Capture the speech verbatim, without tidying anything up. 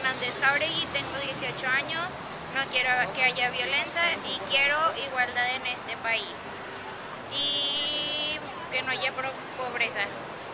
Hernández Jauregui, tengo dieciocho años, no quiero que haya violencia y quiero igualdad en este país y que no haya pobreza.